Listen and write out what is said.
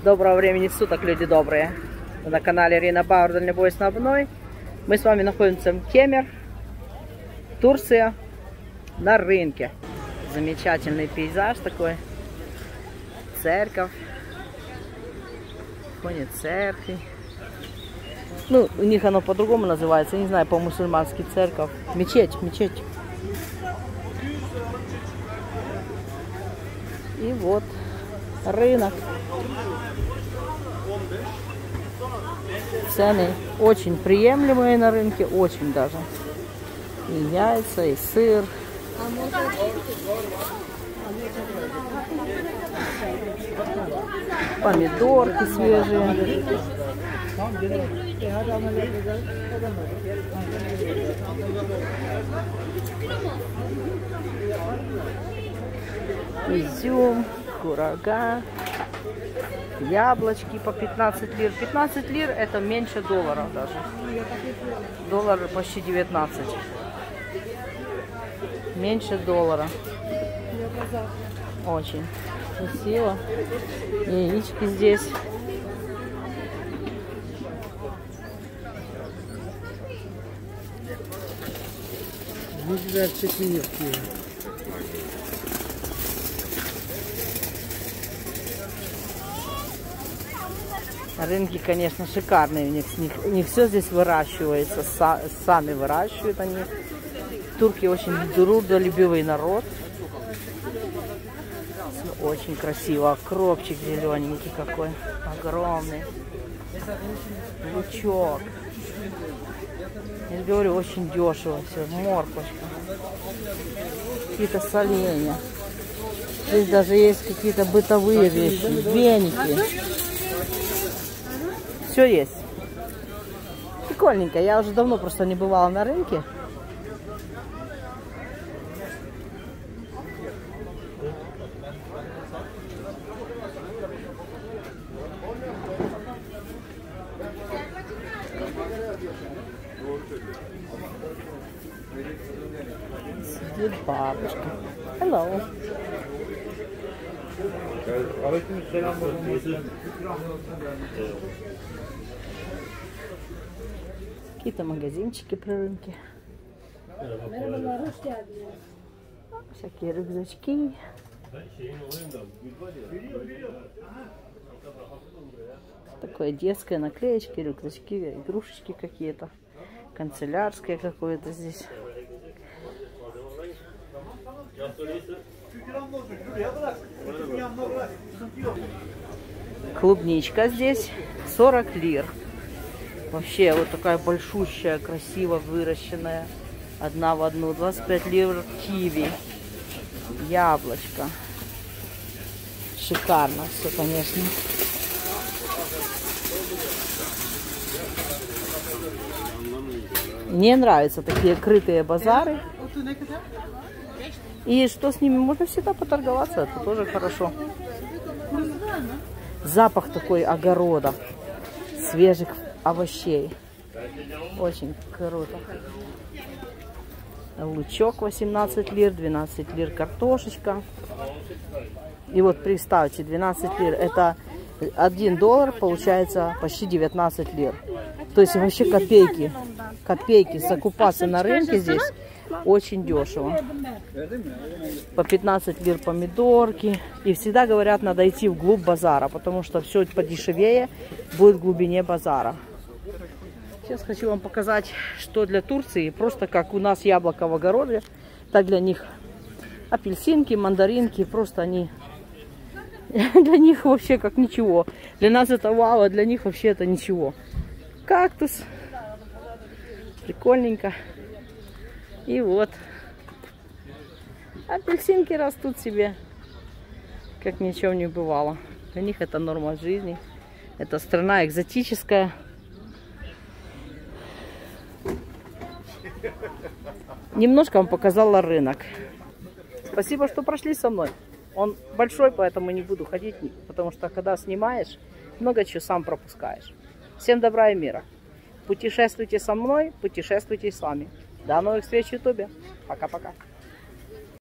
Доброго времени суток, люди добрые. Вы на канале Ирина Бауэр, дальнобой-основной. Мы с вами находимся в Кемер, Турция, на рынке. Замечательный пейзаж такой. Церковь. В фоне церкви. Ну, у них оно по-другому называется. Я не знаю, по-мусульмански церковь. Мечеть, мечеть. И вот рынок. Цены очень приемлемые на рынке, очень даже. И яйца, и сыр. Помидорки свежие. Изюм, курага, яблочки по 15 лир. 15 лир это меньше доллара даже. Доллар почти 19. Меньше доллара. Очень красиво. Яички здесь. Рынки, конечно, шикарные. У них все здесь выращивается. Сами выращивают они. Турки очень трудолюбивый народ. Очень красиво. Кропчик зелененький какой. Огромный. Лучок. Я говорю, очень дешево все. Морковочка. Какие-то соленья. Здесь даже есть какие-то бытовые вещи. Веники. Все есть. Прикольненько. Я уже давно просто не бывала на рынке. Сидит бабушка. Hello. Какие-то магазинчики при рынке. Всякие рюкзачки. Такое детское, наклеечки, рюкзачки, игрушечки какие-то. Канцелярское какое-то здесь. Клубничка здесь 40 лир. Вообще вот такая большущая, красиво выращенная. Одна в одну. 25 лир киви. Яблочко. Шикарно все, конечно. Мне нравятся такие крытые базары. И что с ними? Можно всегда поторговаться. Это тоже хорошо. Запах такой огорода. Свежих овощей. Очень круто. Лучок 18 лир, 12 лир картошечка. И вот представьте, 12 лир. Это 1 доллар, получается почти 19 лир. То есть вообще копейки. Копейки. Закупаться на рынке здесь очень дешево. По 15 лир помидорки. И всегда говорят, надо идти вглубь базара, потому что все подешевее будет в глубине базара. Сейчас хочу вам показать, что для Турции. Просто как у нас яблоко в огороде, так для них апельсинки, мандаринки. Просто они для них вообще как ничего. Для нас это вау, а для них вообще это ничего. Кактус. Прикольненько. И вот. Апельсинки растут себе, как ни в чем не бывало. Для них это норма жизни. Это страна экзотическая. Немножко вам показала рынок. Спасибо, что прошли со мной. Он большой, поэтому не буду ходить, потому что когда снимаешь, много чего сам пропускаешь. Всем добра и мира. Путешествуйте со мной, путешествуйте с вами. До новых встреч в Ютубе. Пока-пока.